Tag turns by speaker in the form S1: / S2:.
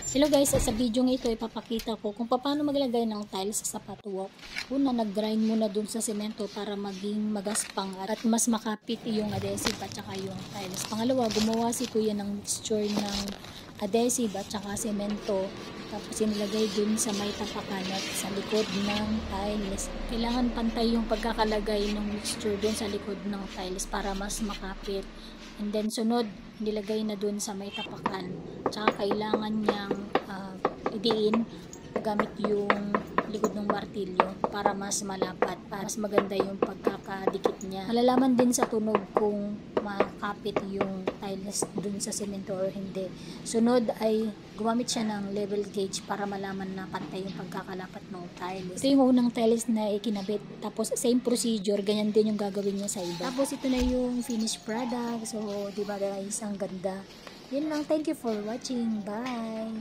S1: Hello guys, sa video ng ito ipapakita ko kung paano maglagay ng tiles sa sapat walk. Una, nag-grind muna dun sa semento para maging magaspang at mas makapit yung adhesive at saka yung tiles. Pangalawa, gumawa si kuya ng mixture ng adhesive at saka semento. Tapos inilagay dun sa may tapakan at sa likod ng tiles. Kailangan pantay yung pagkakalagay ng mixture dun sa likod ng tiles para mas makapit. And then sunod, nilagay na dun sa may tapakan. Tsaka kailangan niyang idiin gamit yung likod ng martilyo para mas malapat, para mas maganda yung pagkakadikit niya. Malalaman din sa tunog kung makapit yung tiles dun sa semento or hindi. Sunod ay gumamit siya ng level gauge para malaman na pantay yung pagkakalapat ng tiles. Ito yung unang tiles na ikinabit. Tapos same procedure, ganyan din yung gagawin niya sa iba. Tapos ito na yung finished product. So, diba guys, ang ganda. Yun lang. Thank you for watching. Bye!